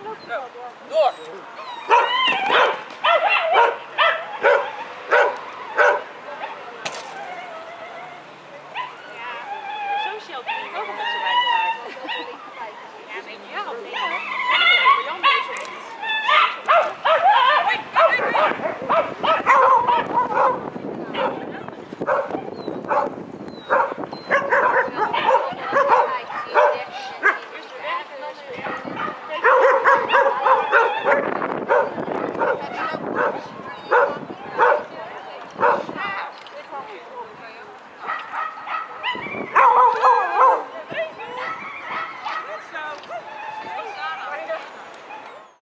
Door! Social ben ik ook een beetje bijgevaard. Ja, denk je ja of nee? Jan deze niet.